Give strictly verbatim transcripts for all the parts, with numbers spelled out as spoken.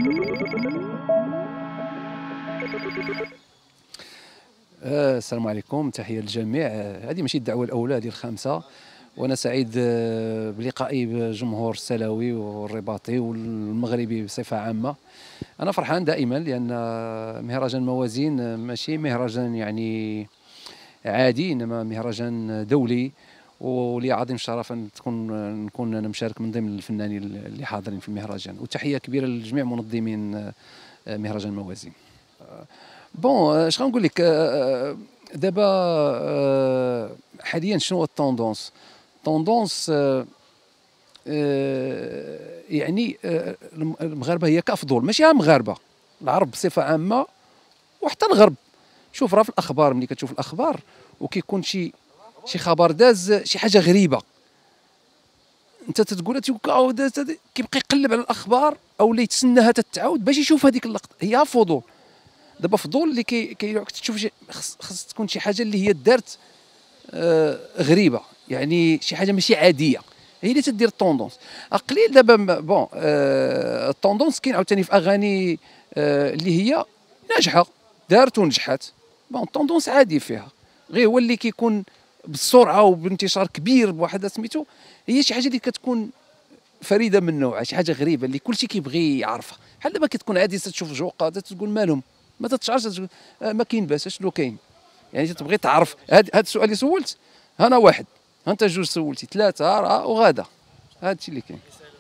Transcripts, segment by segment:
آه، السلام عليكم، تحية للجميع. آه، هذه ماشي الدعوة الأولى، هذه الخامسة، وأنا سعيد آه، بلقائي بالجمهور السلاوي والرباطي والمغربي بصفة عامة. أنا فرحان دائما لأن مهرجان موازين ماشي مهرجان يعني عادي، إنما مهرجان دولي، ولي عظيم الشرف أن تكون نكون أنا مشارك من ضمن الفنانين اللي حاضرين في المهرجان، وتحية كبيرة لجميع منظمين آه، مهرجان موازين. بون اش غنقول لك، آه، دابا آه، حاليا شنو هو التوندونس؟ التوندونس آه، آه، يعني آه، المغاربه هي كافضل، ماشي غير المغاربه، العرب بصفه عامه وحتى الغرب. شوف راه في الاخبار، ملي كتشوف الاخبار وكيكون شي شي خبر داز شي حاجه غريبه، انت تتقول كيبقى يقلب على الاخبار او اللي يتسناها تتعاود باش يشوف هذيك اللقطه. هي فضول، دابا فضول اللي كي كيعاود تشوف شي، خص, خص تكون شي حاجه اللي هي دارت آه غريبه، يعني شي حاجه ماشي عاديه، هي اللي تدير الطوندونس. قليل دابا بون آه الطوندونس كاين عاوتاني في اغاني آه اللي هي ناجحه، دارت ونجحت، بون الطوندونس عادي فيها، غير هو اللي كيكون بالسرعه وبانتشار كبير بواحد سميتو، هي شي حاجه اللي كتكون فريده من نوعها، شي حاجه غريبه اللي كلشي كيبغي يعرفها. بحال دابا كتكون عادي تشوف جوقه تقول مالهم، ما تتشعرش آه ما كاين باس، اشنو كاين، يعني تبغي تعرف. هذا السؤال اللي سولت انا واحد، ها انت جوج سولتي، ثلاثه اربعه وغادا، هذا الشيء اللي كاين.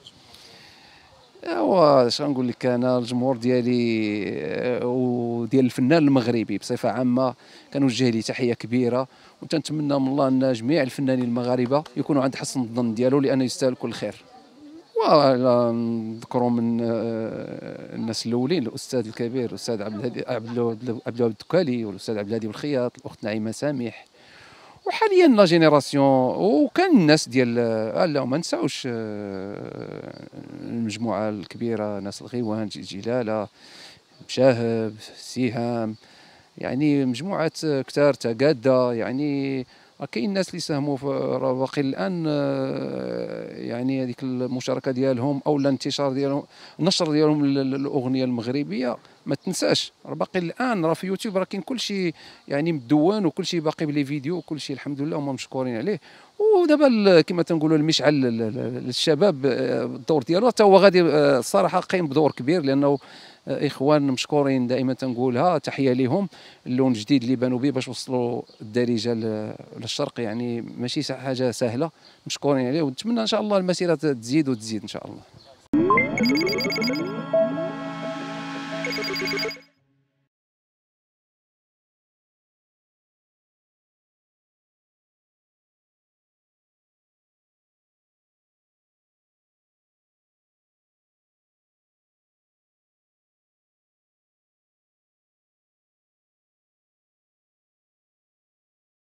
ايوا اش غنقول لك، انا الجمهور ديالي آه، وديال الفنان المغربي بصفه عامه كنوجه ليه تحيه كبيره، وتنتمنى من الله ان جميع الفنانين المغاربه يكونوا عند حسن الظن ديالو، لانه يستاهل كل خير. ولا نذكروا من آه، الناس الاولين، الاستاذ الكبير الاستاذ عبد الهادي عبد الوهاب عبد الوهاب الدكالي، والاستاذ عبد الهادي بالخياط، الاخت نعيمه سامح، وحاليا لا جينيراسيون، وكان الناس ديال آه لا ما نساوش آه المجموعه الكبيره، ناس الغيوان، جلاله، مشاهب، سهام، يعني مجموعات كثار، تقاده، يعني كاين ناس اللي ساهموا في، راه باقي الان آه، يعني هذيك المشاركه ديالهم او الانتشار ديالهم، النشر ديالهم للاغنيه المغربيه ما تنساش، راه باقي الان راه في يوتيوب راه كاين كل شيء يعني مدون، وكل شيء باقي بلي فيديو، وكل شيء الحمد لله هما مشكورين عليه. ودابا كما تنقولوا المشعل للشباب آه، الدور ديالو حتى هو غادي آه، الصراحه قايم بدور كبير، لانه آه، اخوان مشكورين دائما تنقولها، تحيه لهم، اللون جديد اللي بانوا به باش وصلوا الدارجه للشرق، يعني ماشي حاجه سهله، مشكورين عليه، ونتمنى ان شاء الله المسيره تزيد وتزيد ان شاء الله.